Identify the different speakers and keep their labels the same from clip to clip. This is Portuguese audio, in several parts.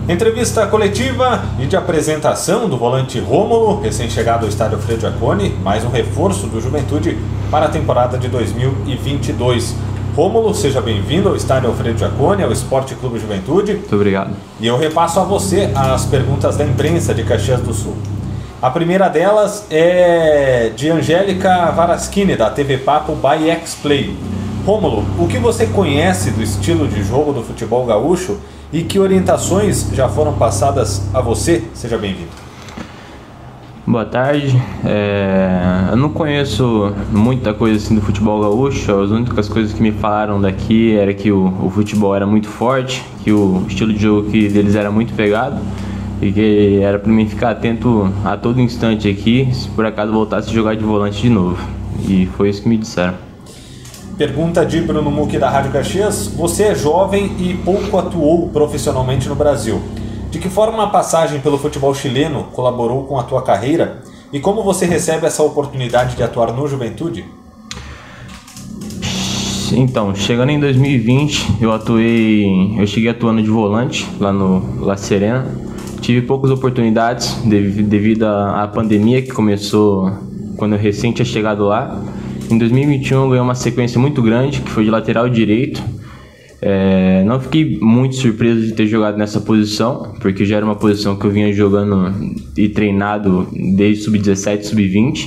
Speaker 1: Entrevista coletiva e de apresentação do volante Rômulo, recém-chegado ao estádio Alfredo Jaconi, mais um reforço do Juventude para a temporada de 2022. Rômulo, seja bem-vindo ao estádio Alfredo Jaconi, ao Esporte Clube Juventude.
Speaker 2: Muito obrigado.
Speaker 1: E eu repasso a você as perguntas da imprensa de Caxias do Sul. A primeira delas é de Angélica Varaschini, da TV Papo by X-Play. Rômulo, o que você conhece do estilo de jogo do futebol gaúcho e que orientações já foram passadas a você? Seja bem-vindo.
Speaker 2: Boa tarde. Eu não conheço muita coisa assim do futebol gaúcho. As únicas coisas que me falaram daqui era que o futebol era muito forte, que o estilo de jogo deles era muito pegado e que era para mim ficar atento a todo instante aqui, se por acaso voltasse a jogar de volante de novo. E foi isso que me disseram.
Speaker 1: Pergunta de Bruno Mucchi, da Rádio Caxias. Você é jovem e pouco atuou profissionalmente no Brasil. De que forma a passagem pelo futebol chileno colaborou com a tua carreira? E como você recebe essa oportunidade de atuar no Juventude?
Speaker 2: Então, chegando em 2020, eu cheguei atuando de volante lá no La Serena. Tive poucas oportunidades devido à pandemia que começou quando eu recém tinha chegado lá. Em 2021 eu ganhei uma sequência muito grande, que foi de lateral direito. Não fiquei muito surpreso de ter jogado nessa posição, porque já era uma posição que eu vinha jogando e treinado desde sub-17, sub-20.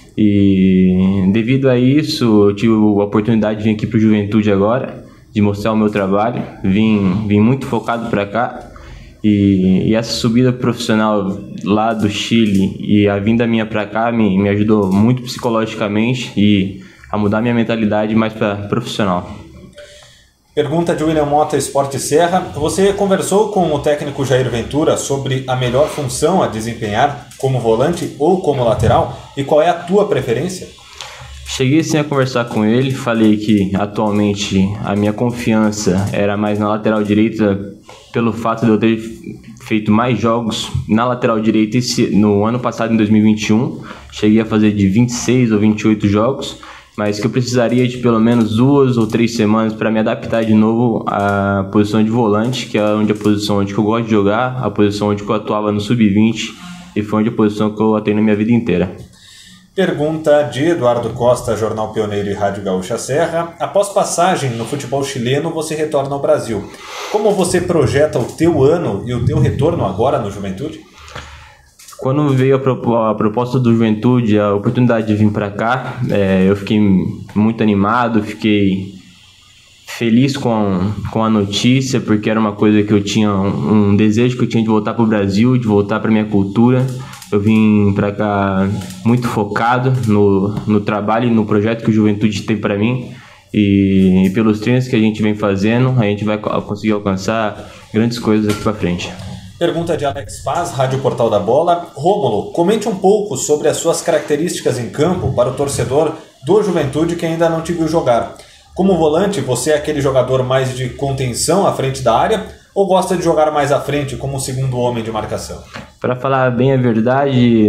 Speaker 2: E devido a isso, eu tive a oportunidade de vir aqui para o Juventude agora, de mostrar o meu trabalho. Vim muito focado para cá. E essa subida profissional lá do Chile e a vinda minha para cá me ajudou muito psicologicamente e a mudar minha mentalidade mais para profissional.
Speaker 1: Pergunta de William Mota, Esporte Serra. Você conversou com o técnico Jair Ventura sobre a melhor função a desempenhar como volante ou como lateral? E qual é a tua preferência?
Speaker 2: Cheguei sim a conversar com ele, falei que atualmente a minha confiança era mais na lateral direita pelo fato de eu ter feito mais jogos na lateral direita no ano passado, em 2021. Cheguei a fazer de 26 ou 28 jogos, mas que eu precisaria de pelo menos 2 ou 3 semanas para me adaptar de novo à posição de volante, que é a posição onde eu gosto de jogar, a posição onde eu atuava no sub-20 e foi a posição que eu atuei na minha vida inteira.
Speaker 1: Pergunta de Eduardo Costa, Jornal Pioneiro e Rádio Gaúcha Serra. Após passagem no futebol chileno, você retorna ao Brasil. Como você projeta o teu ano e o teu retorno agora no Juventude?
Speaker 2: Quando veio a proposta do Juventude, a oportunidade de vir para cá, eu fiquei muito animado, fiquei feliz com a notícia, porque era uma coisa que eu tinha, um desejo que eu tinha de voltar para o Brasil, de voltar para minha cultura. Eu vim para cá muito focado no trabalho e no projeto que o Juventude tem para mim. E pelos treinos que a gente vem fazendo, a gente vai conseguir alcançar grandes coisas aqui para frente.
Speaker 1: Pergunta de Alex Paz, Rádio Portal da Bola. Rômulo, comente um pouco sobre as suas características em campo para o torcedor do Juventude que ainda não te viu jogar. Como volante, você é aquele jogador mais de contenção à frente da área ou gosta de jogar mais à frente como segundo homem de marcação?
Speaker 2: Para falar bem a verdade,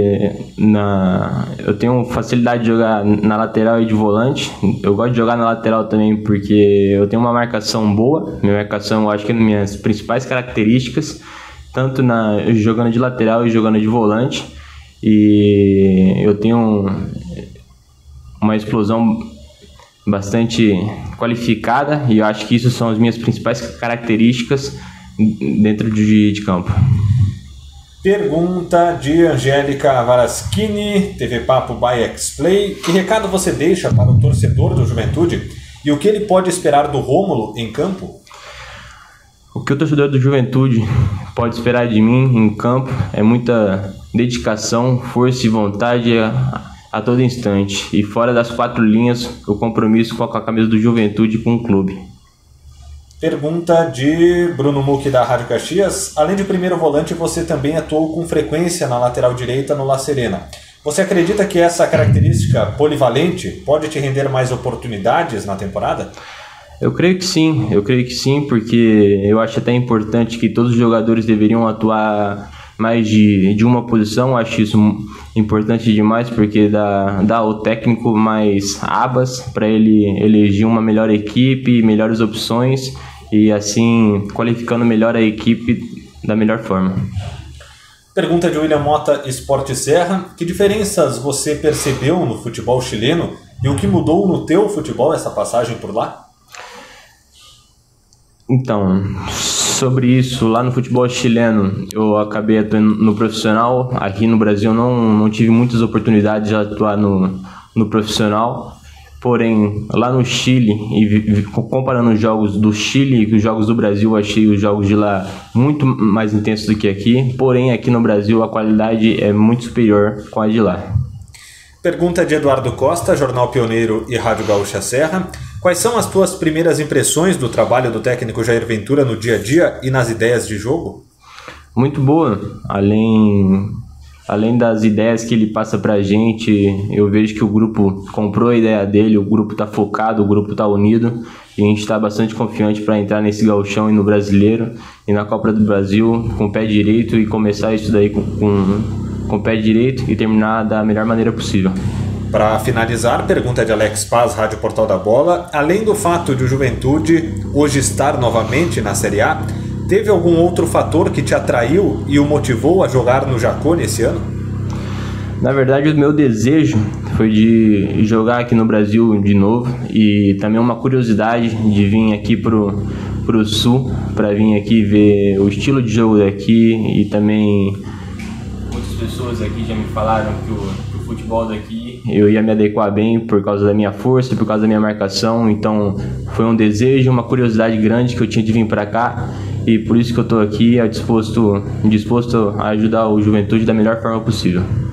Speaker 2: eu tenho facilidade de jogar na lateral e de volante. Eu gosto de jogar na lateral também porque eu tenho uma marcação boa. Minha marcação, eu acho que é uma das minhas principais características, tanto jogando de lateral e jogando de volante. E eu tenho uma explosão bastante qualificada e eu acho que isso são as minhas principais características dentro de campo.
Speaker 1: Pergunta de Angélica Varaschini, TV Papo by X-Play. Que recado você deixa para o torcedor do Juventude e o que ele pode esperar do Rômulo em campo?
Speaker 2: O que o torcedor do Juventude pode esperar de mim em campo é muita dedicação, força e vontade a todo instante. E fora das 4 linhas, o compromisso com a camisa do Juventude com o clube.
Speaker 1: Pergunta de Bruno Mucchi, da Rádio Caxias. Além de primeiro volante, você também atuou com frequência na lateral direita no La Serena. Você acredita que essa característica polivalente pode te render mais oportunidades na temporada?
Speaker 2: Eu creio que sim, porque eu acho até importante que todos os jogadores deveriam atuar mais de uma posição. Eu acho isso importante demais, porque dá ao técnico mais abas para ele eleger uma melhor equipe, melhores opções e assim qualificando melhor a equipe da melhor forma.
Speaker 1: Pergunta de William Mota, Esporte Serra. Que diferenças você percebeu no futebol chileno e o que mudou no teu futebol essa passagem por lá?
Speaker 2: Então, sobre isso, lá no futebol chileno, eu acabei atuando no profissional. Aqui no Brasil não tive muitas oportunidades de atuar no profissional. Porém, lá no Chile, e comparando os jogos do Chile e os jogos do Brasil, achei os jogos de lá muito mais intensos do que aqui. Porém, aqui no Brasil, a qualidade é muito superior com a de lá.
Speaker 1: Pergunta de Eduardo Costa, Jornal Pioneiro e Rádio Gaúcha Serra. Quais são as tuas primeiras impressões do trabalho do técnico Jair Ventura no dia a dia e nas ideias de jogo?
Speaker 2: Muito boa. Além das ideias que ele passa pra gente, eu vejo que o grupo comprou a ideia dele, o grupo tá focado, o grupo tá unido e a gente tá bastante confiante para entrar nesse gauchão e no brasileiro e na Copa do Brasil com o pé direito e começar isso daí com o pé direito e terminar da melhor maneira possível.
Speaker 1: Para finalizar, pergunta de Alex Paz, Rádio Portal da Bola. Além do fato de o Juventude hoje estar novamente na Série A, teve algum outro fator que te atraiu e o motivou a jogar no Jacone esse ano?
Speaker 2: Na verdade, o meu desejo foi de jogar aqui no Brasil de novo e também uma curiosidade de vir aqui pro Sul, para vir aqui ver o estilo de jogo daqui e também muitas pessoas aqui já me falaram que o futebol daqui eu ia me adequar bem por causa da minha força, por causa da minha marcação, então foi um desejo, uma curiosidade grande que eu tinha de vir para cá. E por isso que eu estou aqui disposto a ajudar o Juventude da melhor forma possível.